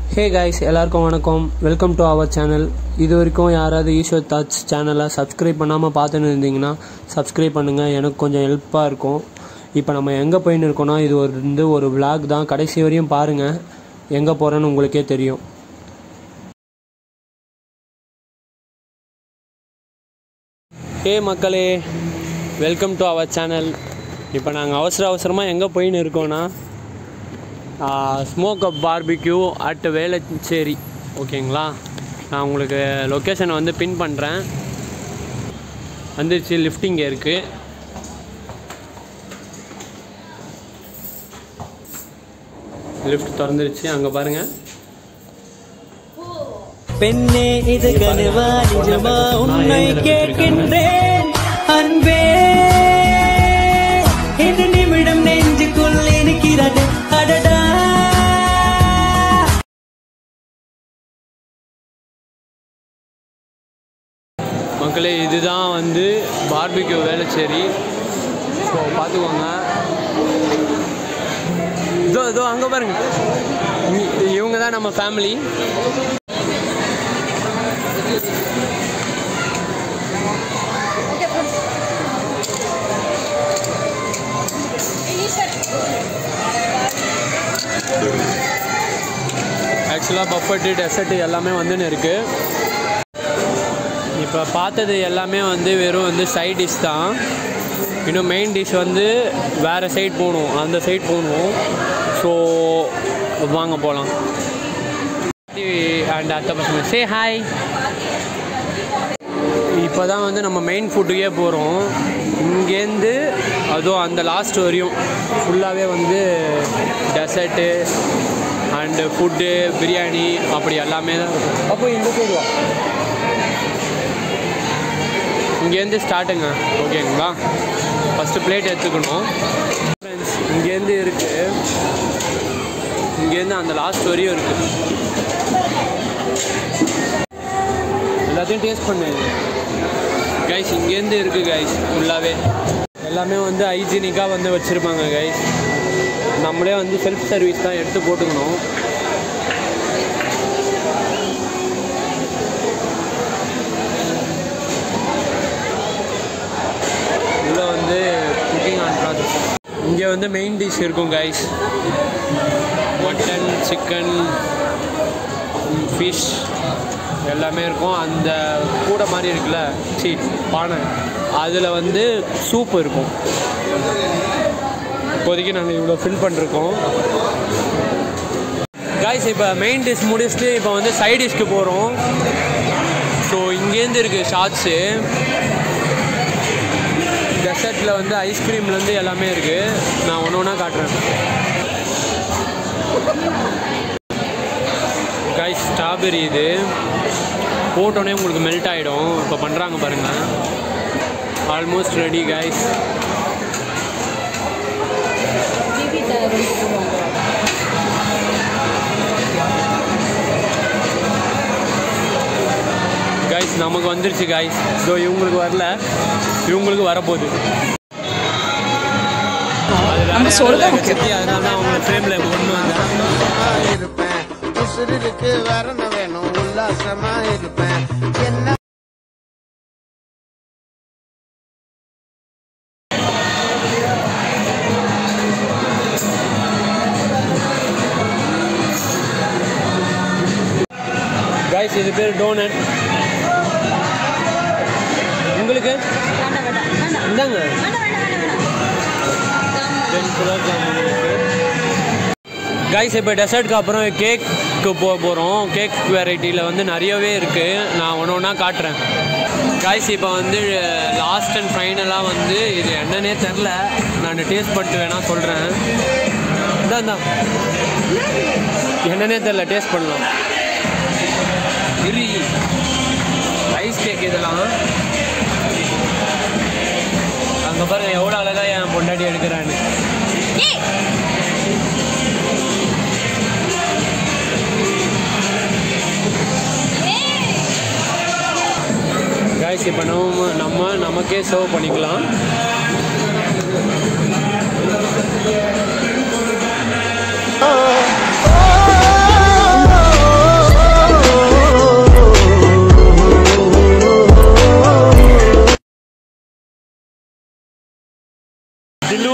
Hey guys, எல்லாருக்கும் வணக்கம். Welcome to our channel. இது வரைக்கும் யாராவது ஈஸ்வர் தாட்ஸ் சேனலை சப்ஸ்கிரைப் பண்ணாமல் பார்த்துன்னு இருந்தீங்கன்னா சப்ஸ்கிரைப் பண்ணுங்கள், எனக்கு கொஞ்சம் ஹெல்ப்பாக இருக்கும். இப்போ நம்ம எங்கே போயின்னு இருக்கோன்னா இது ஒரு vlog தான். கடைசி வரையும் பாருங்கள், எங்கே போகிறேன்னு உங்களுக்கே தெரியும். ஹே மக்களே, வெல்கம் டு அவர் சேனல். இப்போ நாங்கள் அவசரமாக எங்கே போயின்னு இருக்கோன்னா smoke up barbecue at Velachery. ஓகேங்களா, நான் உங்களுக்கு லொக்கேஷனை வந்து பின் பண்ணுறேன். வந்துருச்சு, லிஃப்ட் இங்கே இருக்குது. லிஃப்ட் திறந்துருச்சு, அங்கே பாருங்கள். பெண்ணே இது கனவா நிஜமா உன்னை கேட்கின்றேன் அன்பே, இந்த நிமிடம் நெஞ்சுக்குள் இருக்கிறது அடடா. மக்களே, இதுதான் வந்து பார்பிக்யூ வேளச்சேரி. ஸோ பார்த்துக்கோங்க. இதோ அங்கே பாருங்க, இவங்க தான் நம்ம ஃபேமிலி. ஆக்சுவலாக பஃபெட்டு டெசர்ட்டு எல்லாமே வந்துன்னு இருக்குது. இப்போ பார்த்தது எல்லாமே வந்து வெறும் வந்து சைட் டிஷ் தான். இன்னும் மெயின் டிஷ் வந்து வேறு சைட் போகணும், அந்த சைட் போகணும். ஸோ வாங்க போகலாம். அண்ட் அத்தை பசங்க சே ஹாய். இப்போ தான் வந்து நம்ம மெயின் ஃபுட்டுக்கே போகிறோம். இங்கேருந்து அதுவும் அந்த லாஸ்ட் வரையும் ஃபுல்லாகவே வந்து டெசர்ட்டு அண்டு ஃபுட்டு, பிரியாணி அப்படி எல்லாமே தான் இருக்கும். அப்போ இந்த சைடு வா, இங்கேருந்து ஸ்டார்ட்டுங்க. ஓகேங்களா, ஃபஸ்ட்டு பிளேட் எடுத்துக்கணும். ஃப்ரெண்ட்ஸ், இங்கேருந்து இருக்குது, இங்கேருந்து அந்த லாஸ்ட் வரையும் இருக்குது. எல்லாத்தையும் டேஸ்ட் பண்ணு கைஸ். இங்கேருந்து இருக்குது கைஸ், ஃபுல்லாகவே எல்லாமே வந்து ஹைஜீனிக்காக வந்து வச்சுருப்பாங்க கைஸ். நம்மளே வந்து செல்ஃப் சர்வீஸ் தான் எடுத்து போட்டுக்கணும். இதில் வந்து குக்கிங் ஆன் ப்ராசஸ். இங்கே வந்து மெயின் டிஷ் இருக்கும் கைஸ். மட்டன், சிக்கன், ஃபிஷ் எல்லாமே இருக்கும். அந்த கூடை மாதிரி இருக்குல்ல, பானை, அதில் வந்து சூப் இருக்கும். இப்போதைக்கு நாங்கள் இவ்வளோ ஃபில் பண்ணிருக்கோம் கைஸ். இப்போ மெயின் டிஷ் முடிச்சுட்டு இப்போ வந்து சைட் டிஷ்க்கு போகிறோம். ஸோ இங்கேருந்து இருக்குது ஷார்ட்ஸு. டெசர்ட்டில் வந்து ஐஸ்கிரீம்லேருந்து எல்லாமே இருக்குது. நான் ஒன்று ஒன்றா காட்டுறேன் கைஸ். ஸ்ட்ராபெரி இது போட்டோன்னே உங்களுக்கு மெல்ட் ஆகிடும். இப்போ பண்ணுறாங்க பாருங்கள். Almost ready guys. கைஸ் நமக்கு வந்துருச்சு கைஸ். ஸோ இவங்களுக்கு வரல, இவங்களுக்கு வரப்போகுது. அதனால தான் அவங்க ஃப்ரேமில் கொண்டு வந்தேன். இருப்பேன் உசுருக்கு வரண வேணும், உல்லாசமா இருப்பேன். என்ன கைஸ், இது பேர் டோனட். உங்களுக்கு இந்தாங்க. கைஸ், இப்போ டெசர்ட்க்கு அப்புறம் கேக்கு போக போகிறோம். கேக் வெரைட்டியில் வந்து நிறையவே இருக்குது. நான் ஒன்று ஒன்றா காட்டுறேன் கைஸ். இப்போ வந்து லாஸ்ட் அண்ட் ஃபைனலாக வந்து இது என்னன்னே தெரில, நான் டேஸ்ட் பண்ணிட்டு வேணால் சொல்கிறேன். இதான் என்னன்னே தெரில, டேஸ்ட் பண்ணலாம். ஐஸ் கேக் இதெல்லாம் அங்கே பாருங்க எவ்வளோ அழகாக என் பொண்டாட்டி எடுக்கிறான்னு. கைஸ், இப்போ நமக்கே சர்வ் பண்ணிக்கலாம்.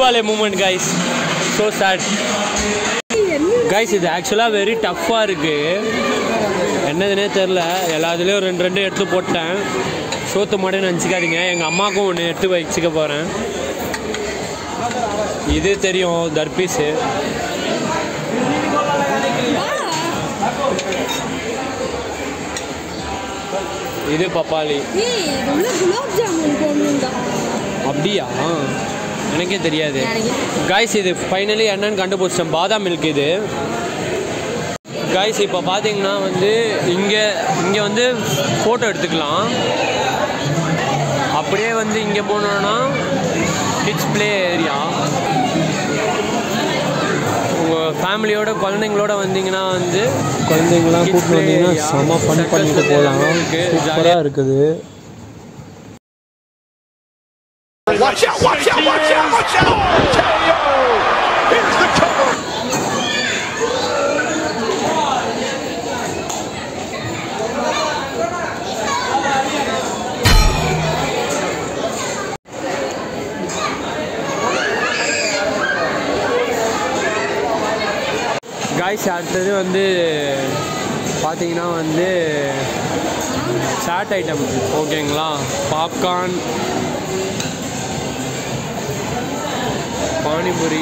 वाले moment guys. So sad guys. இது ஆக்சுவலாக வெரி டஃப்பாக இருக்குது. என்னதுன்னே தெரில. எல்லாத்துலேயும் 2 எடுத்து போட்டேன். சோத்து மாட்டேன்னு நினச்சிக்காதீங்க. எங்கள் அம்மாவுக்கும் ஒன்று எடுத்து வச்சுக்க போகிறேன். இது தெரியும் தர்பீஸு. இது பப்பாளி. அப்படியா? எனக்கே தெரியாது கைஸ். இது ஃபைனலி என்னன்னு கண்டுபிடிச்சேன். பாதாம் மில்க் இது கைஸ். இப்போ பார்த்தீங்கன்னா வந்து இங்கே வந்து ஃபோட்டோ எடுத்துக்கலாம். அப்படியே வந்து இங்கே போனோன்னா கிட்ஸ் ப்ளே ஏரியா. உங்கள் ஃபேமிலியோட குழந்தைங்களோட வந்தீங்கன்னா வந்து குழந்தைங்களாம் கூப்பிட்டு வந்தீங்கன்னா செம்ம ஃபன் பண்ணிட்டு போகலாம். சூப்பராக இருக்குது. Watch out, watch out, watch out, watch out! KO! Here's the cover! Guys அடுத்தது வந்து பார்த்தீங்கன்னா வந்து சாட் ஐட்டம் ஓகேங்களா. பாப்கார்ன், பானிபூரி,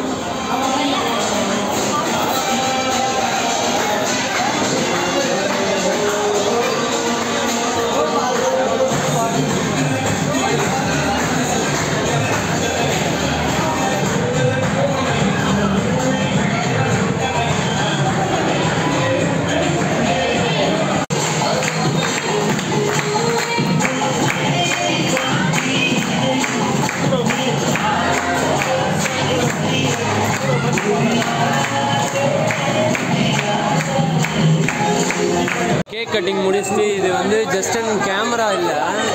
கேக் கட்டிங் முடிச்சுட்டு இது வந்து ஜஸ்ட் கேமரா இல்லை,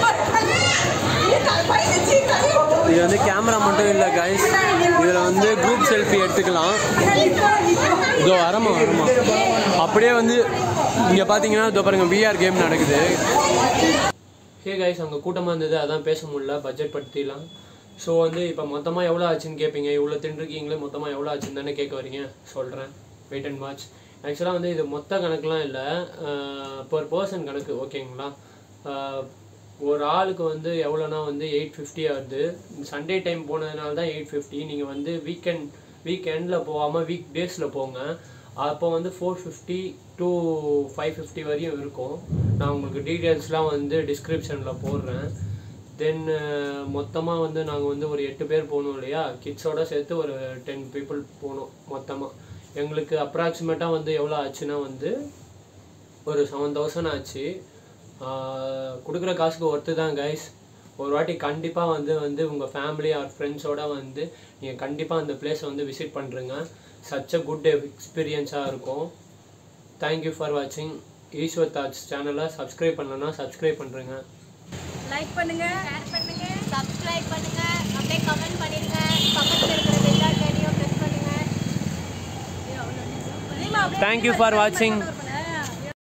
இது வந்து கேமரா மட்டும் இல்லை கைஸ். இதில் வந்து குரூப் செல்ஃபி எடுத்துக்கலாம். இதோ வரமா அப்படியே வந்து இங்கே பார்த்தீங்கன்னா இதோ பாருங்கள் விஆர் கேம் நடக்குது. ஹே கைஸ், அங்கே கூட்டமாக இருந்தது, அதான் பேச முடியல, பட்ஜெட் படுத்திடலாம். ஸோ வந்து இப்போ மொத்தமாக எவ்வளோ ஆச்சுன்னு கேட்பீங்க. இவ்வளோ தின்றுருக்கீங்களே, மொத்தமாக எவ்வளோ ஆச்சுன்னு தானே கேட்க வரீங்க. சொல்கிறேன், வெயிட் அண்ட் வாட்ச். ஆக்சுவலாக வந்து இது மொத்த கணக்குலாம் இல்லை, பர் பர்சன் கணக்கு ஓகேங்களா. ஒரு ஆளுக்கு வந்து எவ்வளோனா வந்து 850 ஆகுது. சண்டே டைம் போனதுனால தான் 850. நீங்கள் வந்து வீக்கெண்டில் போகாமல் வீக் டேஸில் போங்க. அப்போ வந்து 450 to 550 வரையும் இருக்கும். நான் உங்களுக்கு டீட்டெயில்ஸ்லாம் வந்து டிஸ்கிரிப்ஷனில் போடுறேன். தென் மொத்தமாக வந்து நாங்கள் வந்து ஒரு 8 பேர் போகணும் இல்லையா, கிட்ஸோடு சேர்த்து ஒரு 10 people போகணும் மொத்தமாக. எங்களுக்கு அப்ராக்சிமேட்டாக வந்து எவ்வளோ ஆச்சுன்னா வந்து ஒரு 7000 ஆச்சு. கொடுக்குற காசுக்கு ஒர்த்து தான் கைஸ். ஒரு வாட்டி கண்டிப்பாக வந்து உங்கள் ஃபேமிலி ஆர் ஃப்ரெண்ட்ஸோடு வந்து நீங்கள் கண்டிப்பாக அந்த பிளேஸை வந்து விசிட் பண்ணுறங்க. சச் அ குட் எக்ஸ்பீரியன்ஸாக இருக்கும். தேங்க்யூ ஃபார் வாட்சிங். ஈஸ்வர் தாட்ஸ் சேனலை சப்ஸ்கிரைப் பண்ணலன்னா சப்ஸ்கிரைப் பண்ணுறேங்க. லைக் பண்ணுங்க, ஷேர் பண்ணுங்க, சப்ஸ்கிரைப் பண்ணுங்க, அப்படியே கமெண்ட் பண்ணிடுங்க. பக்கத்தில் இருக்கிற பெல் ஐகானையும் பிரஸ் பண்ணுங்க. தேங்க்யூ ஃபார் வாட்சிங்.